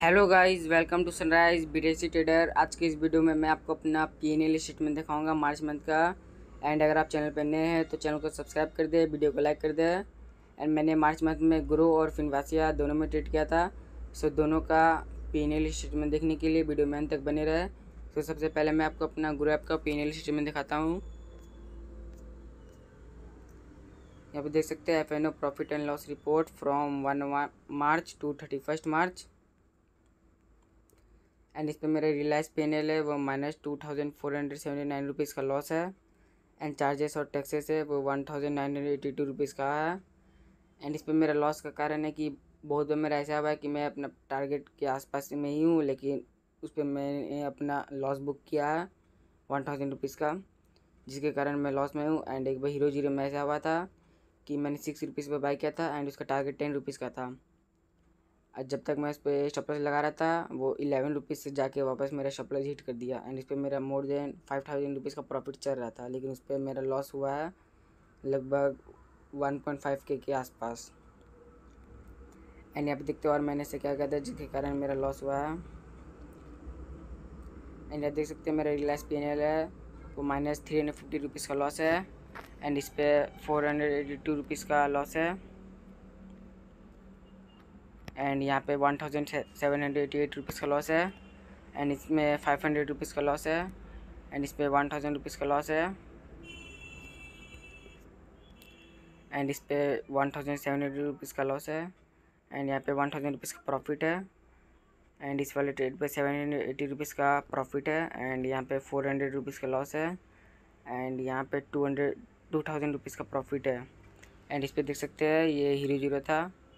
Hello guys, welcome to Sunrise BTC trader. आज की इस वीडियो में मैं आपको अपना पीएनएल स्टेटमेंट दिखाऊंगा मार्च मंथ का। एंड अगर आप चैनल पर नए हैं तो चैनल को सब्सक्राइब कर दे, वीडियो को लाइक कर दे। एंड मैंने मार्च मंथ में ग्रो और फिनवासिया दोनों में ट्रेड किया था। सो दोनों का पीएनएल स्टेटमेंट देखने के लिए वीडियो में अंत तक बने रहे। तो सबसे पहले मैं आपको अपना ग्रो ऐप का पीएनएल स्टेटमेंट दिखाता हूँ। यहाँ पे देख सकते हैं FNO profit and loss report from 1 March to 31 March. And इस पर मेरा रिलायंस पीएनएल है वो -2479 रुपीज़ का लॉस है। एंड चार्जेस और टैक्सेस है वो 1982 रुपीज़ का है। एंड इस पर मेरा लॉस का कारण है कि बहुत बार मेरा ऐसा हुआ है कि मैं अपना टारगेट के आसपास में ही हूँ, लेकिन उस पर मैंने अपना लॉस बुक किया है 1000 रुपीज़ का, जिसके कारण मैं लॉस में हूँ। एंड एक बार हीरो जीरो में ऐसा हुआ था कि मैंने 6 रुपीज़ पर बाई किया था एंड उसका टारगेट 10 रुपीज़ का था। आज जब तक मैं इस पर स्टॉप लॉस लगा रहा था वो 11 रुपीज़ से जाके वापस मेरा स्टॉप लॉस हिट कर दिया। एंड इस पर मेरा मोर देन 5000 रुपीज़ का प्रॉफिट चल रहा था, लेकिन उस पर मेरा लॉस हुआ है लगभग 1.5 के आसपास। एंड यहाँ पे देखते हो और मैंने से क्या किया था जिसके कारण मेरा लॉस हुआ है। एंड यहाँ देख सकते हैं मेरा रिलायंस पीएनएल है वो -350 रुपीज़ का लॉस है। एंड इस पर 482 रुपीज़ का लॉस है। एंड यहाँ पे 1788 रुपीज़ का लॉस है। एंड इसमें 500 रुपीज़ का लॉस है। एंड इस पर 1000 रुपीज़ का लॉस है। एंड इस पर 1700 रुपीज़ का लॉस है। एंड यहाँ पे 1000 रुपीज़ का प्रॉफिट है। एंड इस वाले ट्रेड पे 780 रुपीज़ का प्रॉफिट है। एंड यहाँ पे 400 रुपीज़ का लॉस है। एंड यहाँ पे 2000 रुपीज़ का प्रॉफिट है। एंड इस पर देख सकते हैं ये हीरो जीरो था,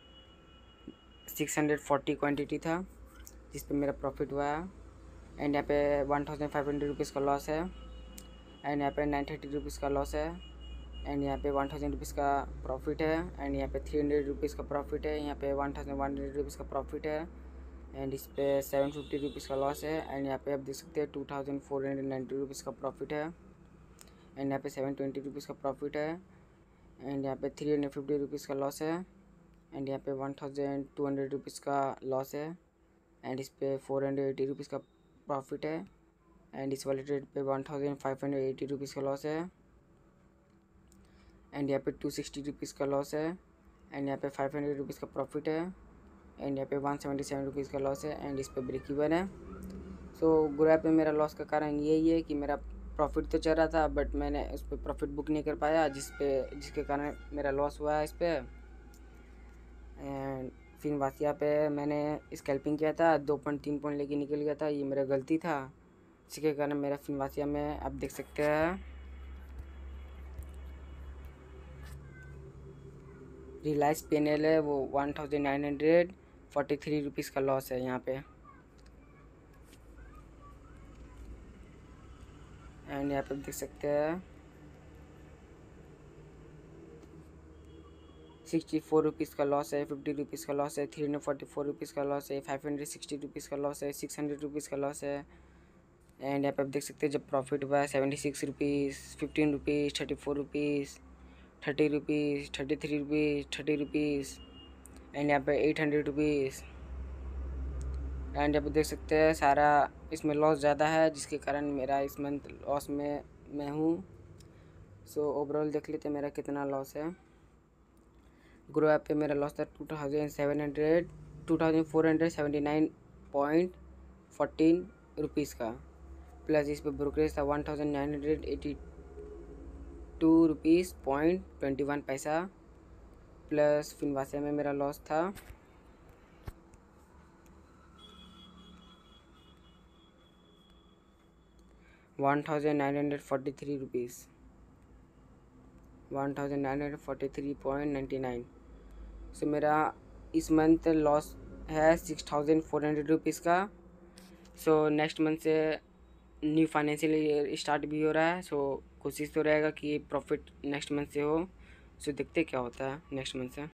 640 क्वान्टिटी था जिस पे मेरा प्रॉफिट हुआ है। एंड यहाँ पे 1500 रुपीज़ का लॉस है। एंड यहाँ पे 930 रुपीज़ का लॉस है। एंड यहाँ पे 1000 रुपीज़ का प्रॉफिट है। एंड यहाँ पे 300 रुपीज़ का प्रॉफिट है। यहाँ पे 1100 रुपीज़ का प्रॉफिट है। एंड इस पे 750 रुपीज़ का लॉस है। एंड यहाँ पे आप देख सकते हैं 2490 रुपीज़ का प्रॉफिट है। एंड यहाँ पे 720 रुपीज़ का प्रॉफिट है। एंड यहाँ पे 350 रुपीज़ का लॉस है। एंड यहाँ पे 1200 रुपीज़ का लॉस है। एंड इस पे 480 रुपीज़ का प्रॉफिट है। एंड इस वाले ट्रेड पे 1580 रुपीज़ का लॉस है। एंड यहाँ पे 260 रुपीज़ का लॉस है। एंड यहाँ पे 500 रुपीज़ का प्रॉफिट है। एंड यहाँ पे 177 रुपीज़ का लॉस है। एंड इस पे ब्रेक इवन है। सो ग्रो पे मेरा लॉस का कारण यही है कि मेरा प्रॉफिट तो चल रहा था बट मैंने उस पर प्रॉफिट बुक नहीं कर पाया, जिसके कारण मेरा लॉस हुआ है इस पर। एंड फिनवासिया पे मैंने स्कैल्पिंग किया था, 2.3 पॉइंट लेके निकल गया था, ये मेरा गलती था, जिसके कारण मेरा फिनवासिया में आप देख सकते हैं रिलायंस पीएनएल है वो 1943 रुपीज़ का लॉस है यहाँ पे। एंड यहाँ पे देख सकते हैं 64 रुपीज़ का लॉस है, 50 रुपीज़ का लॉस है, 344 रुपीज़ का लॉस है, 560 रुपीज़ का लॉस है, 600 रुपीज़ का लॉस है। एंड यहाँ पे आप देख सकते हैं जब प्रॉफिट हुआ है 76 rupees, 15 rupees, 34 rupees, 30 rupees, 33 rupees, 30 rupees. And यहाँ पे 800 रुपीज़। एंड यहाँ पे देख सकते हैं सारा इसमें लॉस ज़्यादा है, जिसके कारण मेरा इस मंथ लॉस में मैं हूँ। सो ओवरऑल देख लेते हैं मेरा कितना लॉस है। ग्रो ऐप पे मेरा लॉस था 2479.14 रुपीज़ का, प्लस इस पर ब्रोकरेज था 1982 रुपीज़ .21 प्लस फिनवासिया में मेरा लॉस था 1943 रुपीज़ 1943.99। सो मेरा इस मंथ लॉस है 6400 रुपीज़ का। सो नेक्स्ट मंथ से न्यू फाइनेंशियल ईयर स्टार्ट भी हो रहा है। सो कोशिश तो रहेगा कि प्रॉफिट नेक्स्ट मंथ से हो। सो देखते क्या होता है नेक्स्ट मंथ से।